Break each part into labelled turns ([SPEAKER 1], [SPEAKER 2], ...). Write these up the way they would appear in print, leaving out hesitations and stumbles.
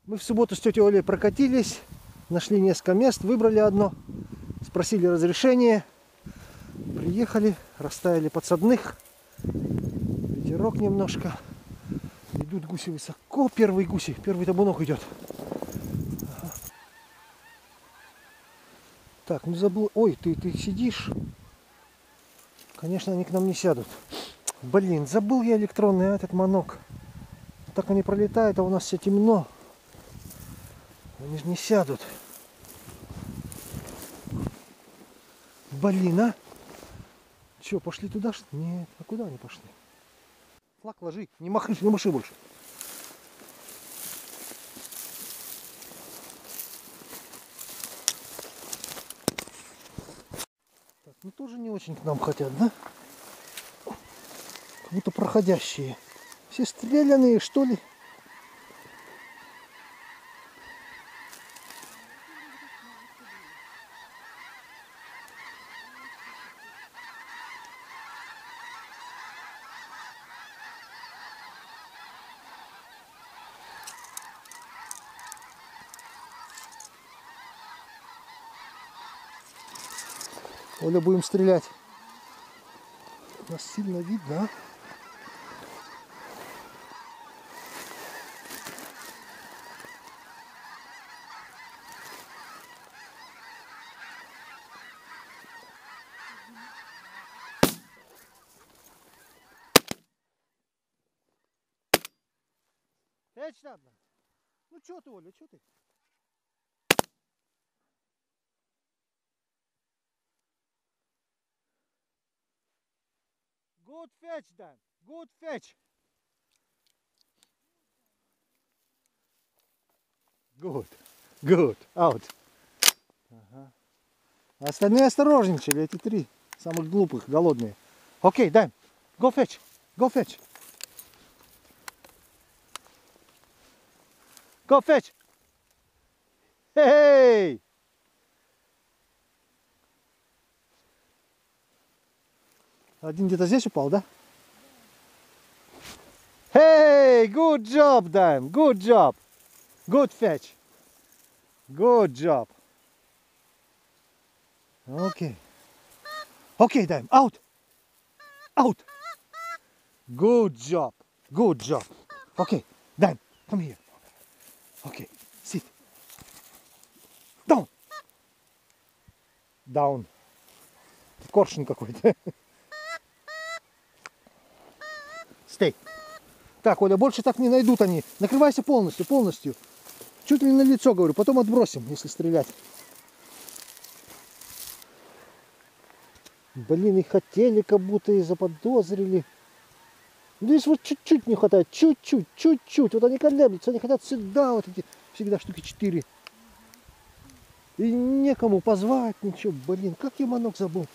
[SPEAKER 1] Мы в субботу с тетей Олей прокатились, нашли несколько мест, выбрали одно, спросили разрешение, приехали, расставили подсадных, ветерок немножко, идут гуси высоко, первый табунок идет. Ага. Так, ну забыл, ой, ты сидишь, конечно, они к нам не сядут. Блин, забыл я электронный этот манок, так они пролетают, а у нас все темно. Они же не сядут. Блин, а? Че, пошли туда? Нет, а куда они пошли? Флаг ложи, не маши больше. Так, ну тоже не очень к нам хотят, да? Как будто проходящие. Все стрелянные, что ли? Оля, будем стрелять. Нас сильно видно, а? Ну что ты, Оля, что ты? Good fetch, Dan. Good fetch. Good. Out. Ага. А остальные осторожничали, эти три самых глупых, голодные. Окей, Dan. Go fetch. Go fetch. Go fetch. Hey! Один где-то здесь упал, да? Hey! Good job, Dan. Good job. Good fetch. Good job. Okay. Okay, Dan. Out. Out. Good job. Good job. Okay, Dan. Come here. Okay. Sit. Down. Down. Коршун какой-то. Stay. Так, Оля, больше так не найдут они. Накрывайся полностью. Чуть ли не на лицо, говорю. Потом отбросим, если стрелять. Блин, и хотели, как будто и заподозрили. Здесь вот чуть-чуть не хватает. Чуть-чуть. Вот они колеблются, они хотят сюда. Вот эти всегда штуки 4. И некому позвать, ничего. Блин, как я манок забыл.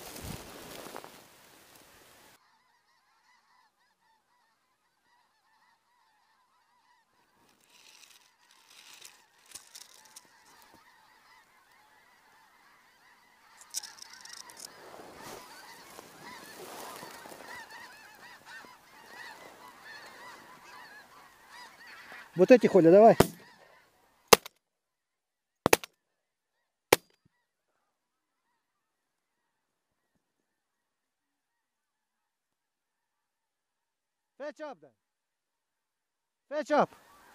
[SPEAKER 1] Вот эти, Оля, давай. Fetch up, then. Fetch up.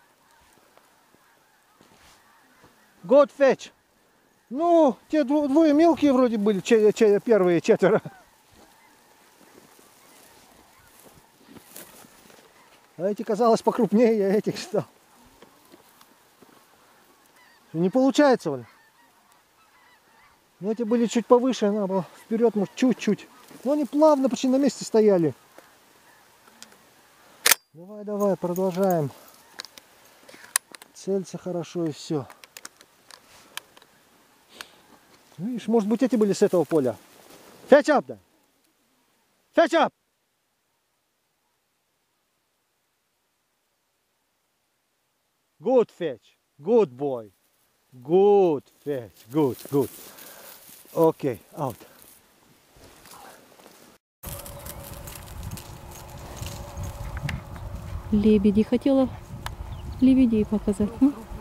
[SPEAKER 1] Good fetch. Ну, те двое мелкие вроде были, первые 4. А эти, казалось, покрупнее, я этих стал. Не получается, Оля. Но эти были чуть повыше, надо было вперед, может, чуть-чуть. Но они плавно почти на месте стояли. Давай, продолжаем. Целься хорошо и все. Видишь, может быть, эти были с этого поля. Fetch up, да? Fetch up! Good fetch. Good boy. Good fetch. Good. Okay, out.
[SPEAKER 2] Лебеди. Хотела лебедей показать. Ну?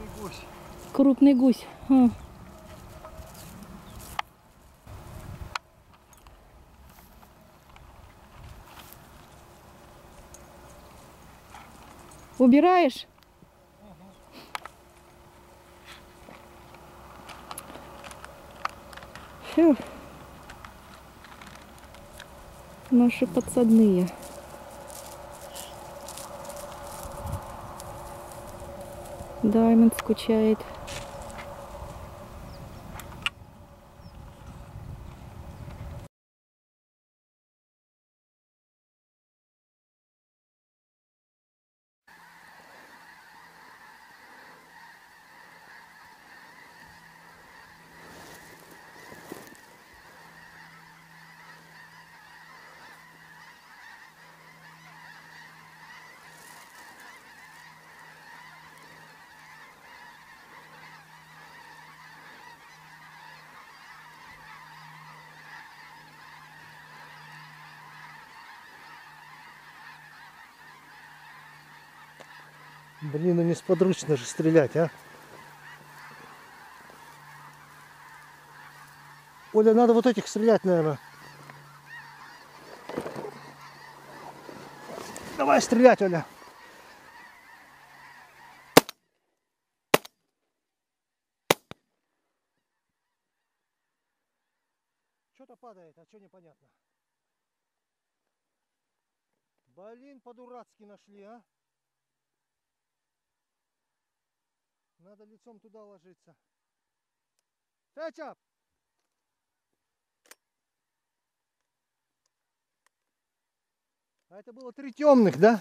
[SPEAKER 2] Крупный гусь. А. Убираешь? Фу. Наши подсадные. Даймонд скучает.
[SPEAKER 1] Блин, ну несподручно же стрелять, а? Оля, надо вот этих стрелять, наверное. Давай стрелять, Оля. Что-то падает, а что непонятно. Блин, по-дурацки нашли, а? Надо лицом туда ложиться. Фетя! А это было 3 темных, да?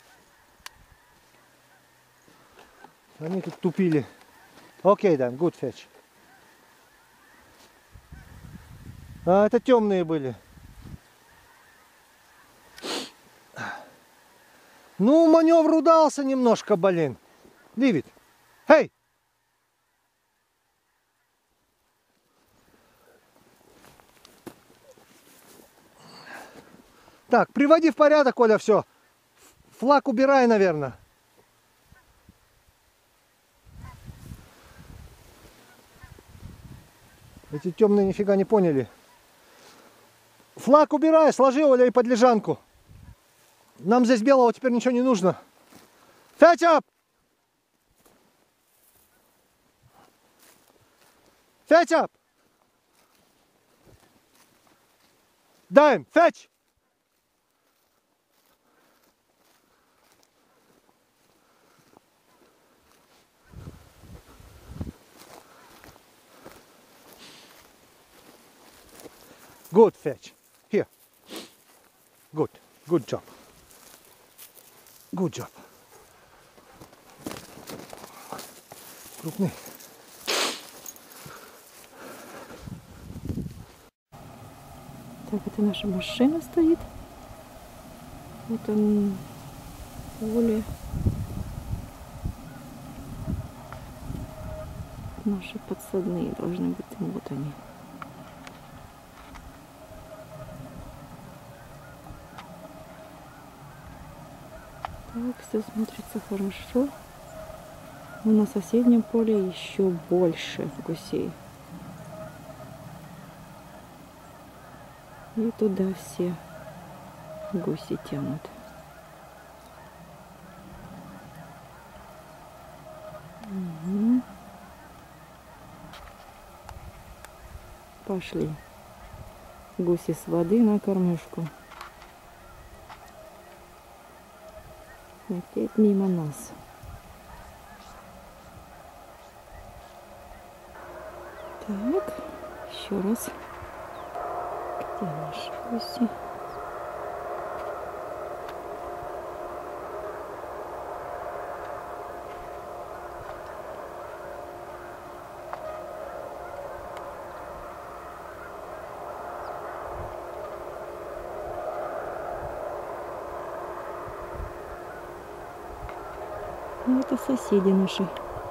[SPEAKER 1] Они тут тупили. Окей, then, good fetch. А, это темные были. Ну, маневр удался немножко, блин. Leave it. Hey! Так, приводи в порядок, Оля, все. Флаг убирай, наверное. Эти темные нифига не поняли. Флаг убирай, сложи, Оля, и под лежанку. Нам здесь белого теперь ничего не нужно. Fetch up! Fetch up! Dime, fetch! Good fetch. Here. Good. Good job. Good job. Крупный.
[SPEAKER 2] Так, это наша машина стоит. Вот он, поле. Наши подсадные должны быть. Вот они. Так, все смотрится хорошо. Но на соседнем поле еще больше гусей. И туда все гуси тянут. Угу. Пошли гуси с воды на кормежку. Опять мимо нас. Так, еще раз. Где наши гуси? Ну, это соседи наши.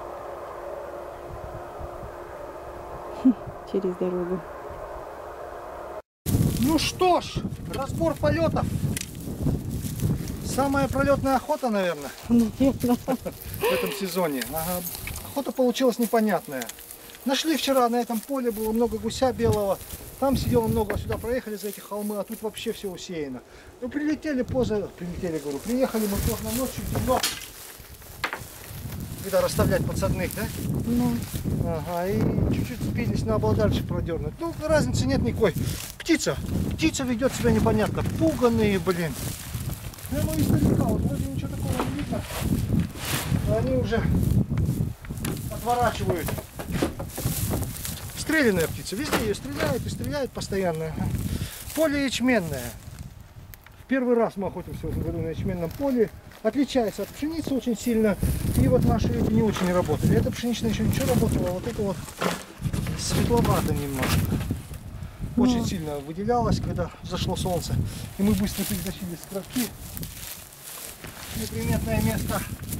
[SPEAKER 2] Через дорогу.
[SPEAKER 1] Ну что ж, разбор полетов. Самая пролетная охота, наверное,
[SPEAKER 2] Наверное.
[SPEAKER 1] в этом сезоне. Ага. охота получилась непонятная. Нашли вчера на этом поле, было много гуся белого. Там сидело много, сюда проехали за эти холмы, а тут вообще все усеяно. Ну, приехали мы поздно ночью, темно. Когда расставлять подсадных, да?
[SPEAKER 2] Ну,
[SPEAKER 1] Ага, и чуть-чуть сбились, надо было дальше продернуть. Ну, разницы нет никакой. Птица ведет себя непонятно. Пуганые, блин. Прямо издалека, вот вроде ничего такого не видно. Но они уже отворачивают. Стрелянная птица, везде ее стреляют и стреляют постоянно. Поле ячменное. В первый раз мы охотимся в этом году на ячменном поле. Отличается от пшеницы очень сильно. И вот наши эти не очень работали. Эта пшеничная еще ничего работала, а вот это вот светловато немножко. Очень сильно выделялось, когда взошло солнце. И мы быстро перетащили с кровки в неприметное место.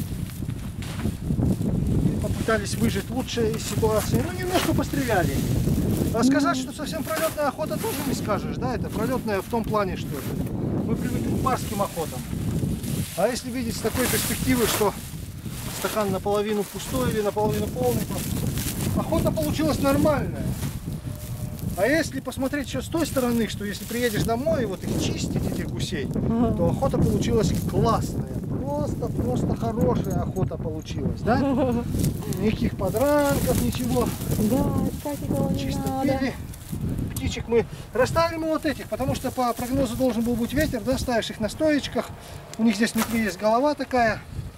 [SPEAKER 1] И попытались выжить лучшее из ситуации. Ну, немножко постреляли. А сказать, что совсем пролетная охота, тоже не скажешь, да? Это пролетная в том плане, что мы привыкли к барским охотам. А если видеть с такой перспективы, что стакан наполовину пустой или наполовину полный, то охота получилась нормальная. А если посмотреть еще с той стороны, что если приедешь домой и вот их чистить, этих гусей, то охота получилась классная. Просто хорошая охота получилась, да? Никаких подранков, ничего.
[SPEAKER 2] да, искать никого не
[SPEAKER 1] Чисто
[SPEAKER 2] надо.
[SPEAKER 1] пили. Птичек мы расставили мы вот этих, потому что по прогнозу должен был быть ветер, да, ставишь их на стоечках. У них здесь внутри есть голова такая.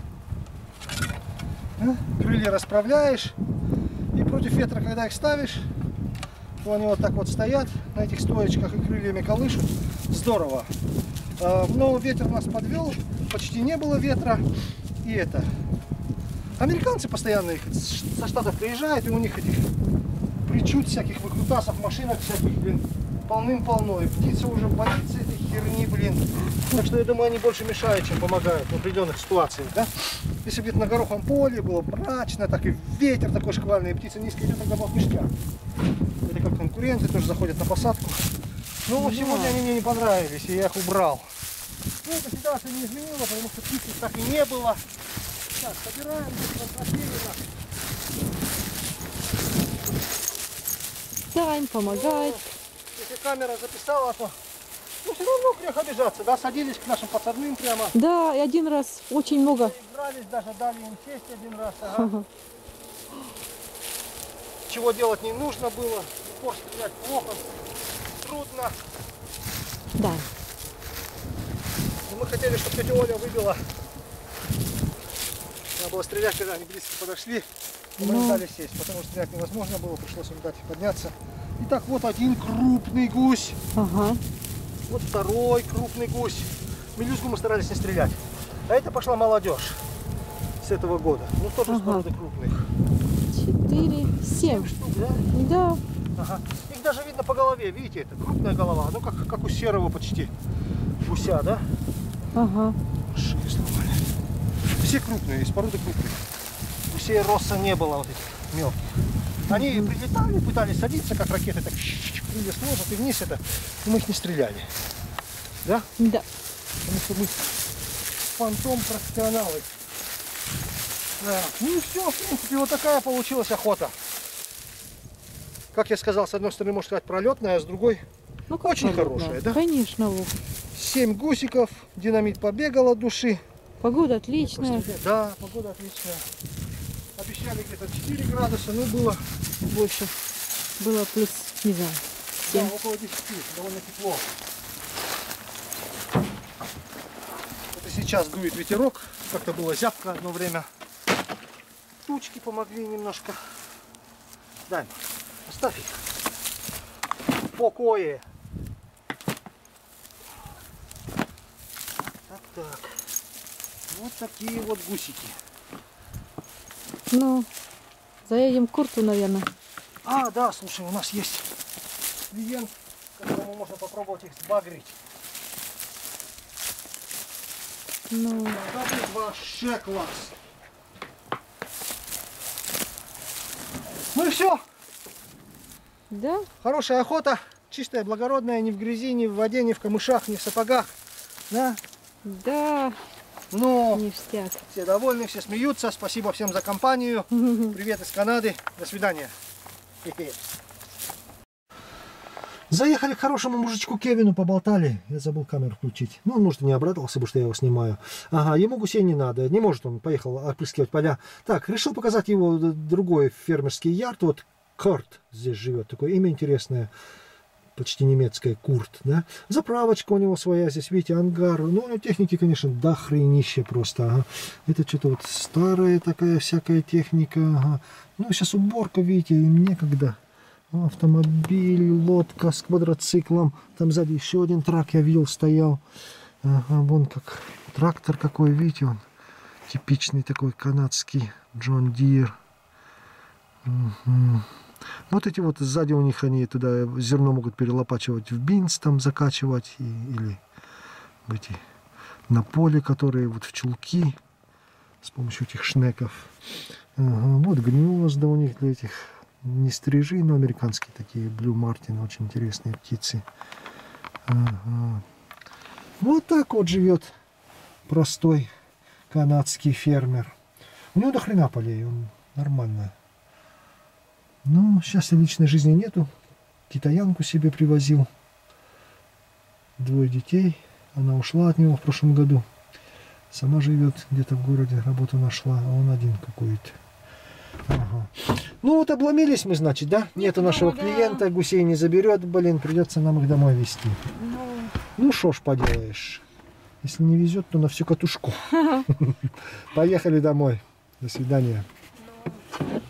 [SPEAKER 1] Да? Крылья расправляешь. И против ветра, когда их ставишь, то они вот так вот стоят на этих стоечках и крыльями колышут. Здорово. Но ветер нас подвел, почти не было ветра. И это. Американцы постоянно их со штатов приезжают, и у них этих причуд всяких, выкрутасов, машинок всяких, блин, полным-полно. И птица уже боится этой херни, блин. Так что я думаю, они больше мешают, чем помогают в определенных ситуациях, да? Если бы на гороховом поле было мрачно, так и ветер такой шквальный, и птица низко идет, тогда был ништяк. Это как конкуренты тоже заходят на посадку. Но сегодня они мне не понравились, и я их убрал. Но эта ситуация не изменила, потому что птицы так и не было. Так, собираем,
[SPEAKER 2] Сань помогает.
[SPEAKER 1] Если камера записала, то ну, все равно грех обижаться, да, садились к нашим подсадным прямо.
[SPEAKER 2] Да, и один раз очень много.
[SPEAKER 1] Игрались, даже дали им сесть один раз. Ага. Чего делать не нужно было. Упор стрелять плохо, трудно.
[SPEAKER 2] Да.
[SPEAKER 1] И мы хотели, чтобы тетя Оля выбила. Надо было стрелять, когда они близко подошли. Но мы не дали сесть, потому что стрелять невозможно было, пришлось им дать подняться. Итак, вот один крупный гусь.
[SPEAKER 2] Ага.
[SPEAKER 1] Вот второй крупный гусь. Мелюзгу мы старались не стрелять. А это пошла молодежь с этого года. Ну тоже с породы крупных.
[SPEAKER 2] 4, 7
[SPEAKER 1] штук, да?
[SPEAKER 2] Да.
[SPEAKER 1] Ага. Их даже видно по голове, видите, это крупная голова. Ну как у серого почти гуся, да?
[SPEAKER 2] Ага.
[SPEAKER 1] Шею сломали. Все крупные, из породы крупных. Гусей роса не было вот этих мелких. Они прилетали, пытались садиться, как ракеты, так крылья сложат и вниз это. И мы их не стреляли. Да?
[SPEAKER 2] Да.
[SPEAKER 1] Потому что мы фантом профессионалы. Да. Ну и все, в принципе, вот такая получилась охота. Как я сказал, с одной стороны, можно сказать, пролетная, а с другой
[SPEAKER 2] Ну, как
[SPEAKER 1] очень
[SPEAKER 2] пролетная?
[SPEAKER 1] хорошая, да?
[SPEAKER 2] Конечно, Вов.
[SPEAKER 1] 7 гусиков, динамит побегал от души.
[SPEAKER 2] Погода отличная.
[SPEAKER 1] Да, погода отличная. Обещали где-то 4 градуса, но было больше.
[SPEAKER 2] Было плюс, не знаю,
[SPEAKER 1] Да,
[SPEAKER 2] 7.
[SPEAKER 1] около 10, довольно тепло. Это сейчас дует ветерок, как-то было зябко одно время. Тучки помогли немножко. Дай, оставь их. В покое. Так. Вот такие вот гусики.
[SPEAKER 2] Ну, заедем к Курту, наверное.
[SPEAKER 1] А, да, слушай, у нас есть клиент, которому можно попробовать их сбагрить.
[SPEAKER 2] Ну,
[SPEAKER 1] Это будет вообще класс. Ну и все.
[SPEAKER 2] да?
[SPEAKER 1] Хорошая охота, чистая, благородная, ни в грязи, ни в воде, ни в камышах, ни в сапогах. Да?
[SPEAKER 2] Да.
[SPEAKER 1] Ну,
[SPEAKER 2] Ништяк.
[SPEAKER 1] все довольны, все смеются. Спасибо всем за компанию. Привет из Канады. До свидания. Заехали к хорошему мужичку Кевину, поболтали. Я забыл камеру включить. Ну, он, может, и не обрадовался бы, что я его снимаю. Ага, ему гусей не надо. Не может он, поехал опрыскивать поля. Так, решил показать его другой фермерский ярд. Вот Курт здесь живет. Такое имя интересное. Почти немецкое, Курт, да. Заправочка у него своя здесь, видите, ангар. Ну, у него техники, конечно, до хренища просто. Ага. Это что-то вот старая такая всякая техника. Ага. Ну, сейчас уборка, видите, им некогда. Автомобиль, лодка с квадроциклом. Там сзади еще один трак я видел, стоял. Ага, вон как трактор какой, видите, он типичный такой канадский Джон Дир. Угу. Вот эти вот сзади у них, они туда зерно могут перелопачивать в бинс, там закачивать, или в эти, на поле, которые вот в чулки с помощью этих шнеков. Ага, вот гнезда у них для этих. Не стрижи, но американские такие, Блю Мартин, очень интересные птицы. Ага. Вот так вот живет простой канадский фермер. У него до хрена полей, он нормально. Ну, сейчас личной жизни нету. Китаянку себе привозил. 2 детей. Она ушла от него в прошлом году. Сама живет где-то в городе, работу нашла, а он один какой-то. Ага. Ну вот обломились мы, значит, да? Нету нашего клиента, гусей не заберет, блин, придется нам их домой везти. Ну шо ж поделаешь. Если не везет, то на всю катушку. Поехали домой. До свидания.